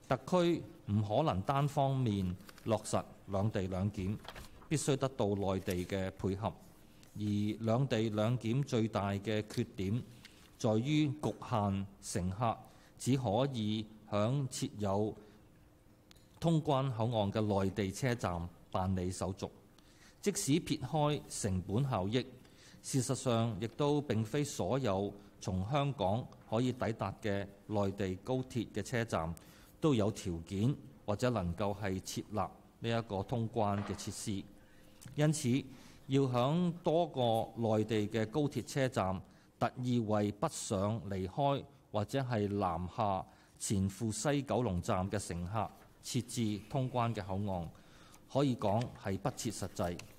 特區唔可能單方面落實兩地兩檢，必須得到內地嘅配合。而兩地兩檢最大嘅缺點在於局限乘客只可以響設有通關口岸嘅內地車站辦理手續。即使撇開成本效益，事實上亦都並非所有從香港可以抵達嘅內地高鐵嘅車站都有條件或者能夠係設立呢一個通關嘅設施。因此，要響多個內地嘅高鐵車站特意為北上離開或者係南下前赴西九龍站嘅乘客設置通關嘅口岸，可以講係不切實際。